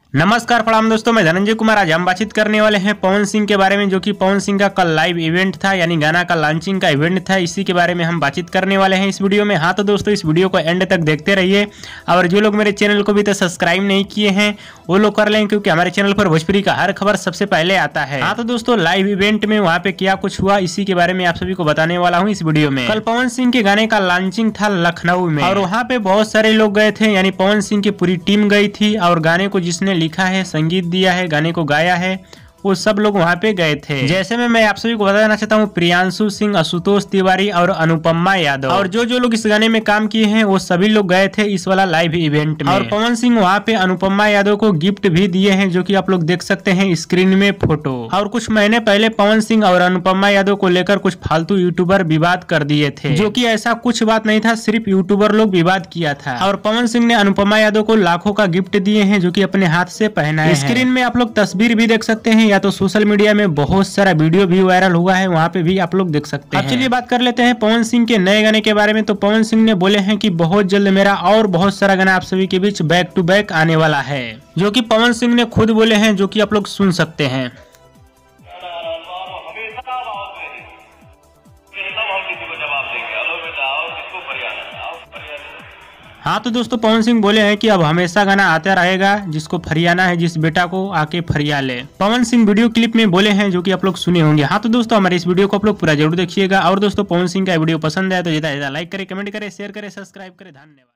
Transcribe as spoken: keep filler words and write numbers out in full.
नमस्कार प्रणाम दोस्तों, मैं धनंजय कुमार। आज हम बातचीत करने वाले हैं पवन सिंह के बारे में, जो कि पवन सिंह का कल लाइव इवेंट था, यानी गाना का लॉन्चिंग का इवेंट था। इसी के बारे में हम बातचीत करने वाले हैं इस वीडियो में। हाँ तो दोस्तों, इस वीडियो को एंड तक देखते रहिए, और जो लोग मेरे चैनल को भी तो सब्सक्राइब नहीं किए हैं वो लोग कर लें, क्योंकि हमारे चैनल पर भोजपुरी का हर खबर सबसे पहले आता है। हाँ तो दोस्तों, लाइव इवेंट में वहाँ पे क्या कुछ हुआ, इसी के बारे में आप सभी को बताने वाला हूँ इस वीडियो में। कल पवन सिंह के गाने का लॉन्चिंग था लखनऊ में, और वहाँ पे बहुत सारे लोग गए थे, यानी पवन सिंह की पूरी टीम गई थी, और गाने को जिसने लिखा है, संगीत दिया है, गाने को गाया है, वो सब लोग वहाँ पे गए थे। जैसे में मैं आप सभी को बता देना चाहता हूँ, प्रियांशु सिंह, आशुतोष तिवारी और अनुपमा यादव, और जो जो लोग इस गाने में काम किए हैं वो सभी लोग गए थे इस वाला लाइव इवेंट में। और पवन सिंह वहाँ पे अनुपमा यादव को गिफ्ट भी दिए हैं, जो कि आप लोग देख सकते हैं स्क्रीन में फोटो। और कुछ महीने पहले पवन सिंह और अनुपमा यादव को लेकर कुछ फालतू यूट्यूबर विवाद कर दिए थे, जो कि ऐसा कुछ बात नहीं था, सिर्फ यूट्यूबर लोग विवाद किया था। और पवन सिंह ने अनुपमा यादव को लाखों का गिफ्ट दिए हैं, जो कि अपने हाथ से पहनाए हैं। स्क्रीन में आप लोग तस्वीर भी देख सकते हैं, या तो सोशल मीडिया में बहुत सारा वीडियो भी वायरल हुआ है, वहाँ पे भी आप लोग देख सकते हैं। अब चलिए बात कर लेते हैं पवन सिंह के नए गाने के बारे में। तो पवन सिंह ने बोले हैं कि बहुत जल्द मेरा और बहुत सारा गाना आप सभी के बीच बैक टू बैक आने वाला है, जो कि पवन सिंह ने खुद बोले हैं, जो कि आप लोग सुन सकते हैं। हाँ तो दोस्तों, पवन सिंह बोले हैं कि अब हमेशा गाना आता रहेगा, जिसको फरियाना है, जिस बेटा को आके फरिया ले। पवन सिंह वीडियो क्लिप में बोले हैं, जो कि आप लोग सुने होंगे। हाँ तो दोस्तों, हमारे इस वीडियो को आप लोग पूरा जरूर देखिएगा, और दोस्तों पवन सिंह का वीडियो पसंद आए तो ज्यादा ज्यादा लाइक करें, कमेंट करें, शेयर करें, सब्सक्राइब करें। धन्यवाद।